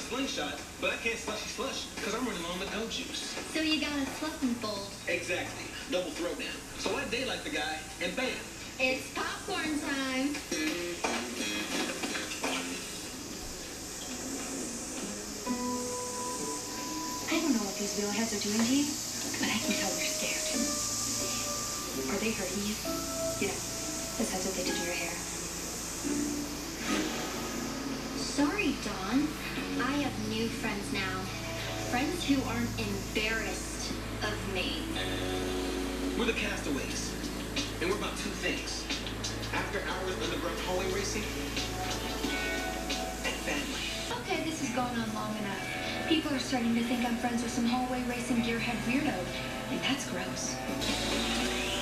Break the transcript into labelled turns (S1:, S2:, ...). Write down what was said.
S1: slingshot, but I can't slushy slush because I'm running on the go juice.
S2: So you got a slushing bowl.
S1: Exactly. Double throwdown. So I date like the guy, and bam.
S2: It's popcorn time.
S3: I don't know what these wheelheads are doing to you, but I can tell you're scared. Are they hurting you? Yeah, besides what they did to your hair.
S2: Sorry, Dawn. I have new friends now. Friends who aren't embarrassed of me.
S1: We're the Castaways, and we're about two things. After hours underground hallway racing, and family.
S3: Okay, this has gone on long enough. People are starting to think I'm friends with some hallway racing gearhead weirdo, and that's gross.